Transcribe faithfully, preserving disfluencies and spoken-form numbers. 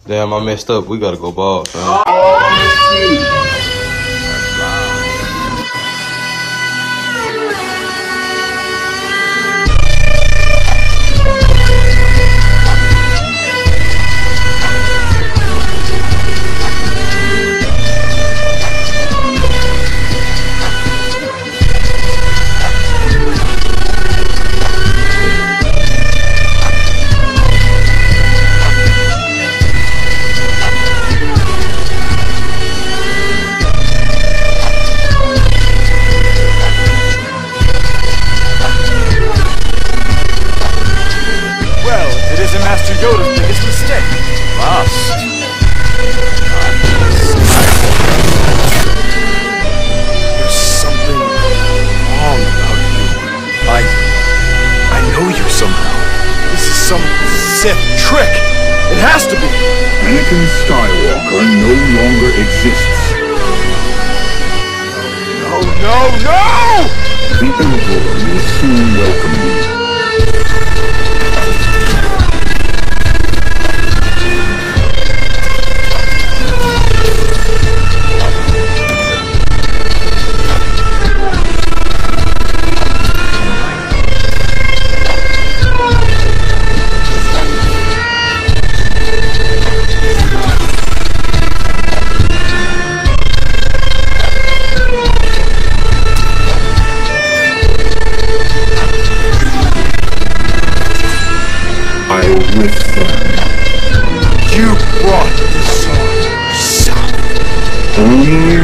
Damn, I messed up. We gotta go bald, fam. Oh, Sith trick! It has to be! Anakin Skywalker no longer exists. No, no, no! The Emperor will soon welcome you. You brought this on yourself. Only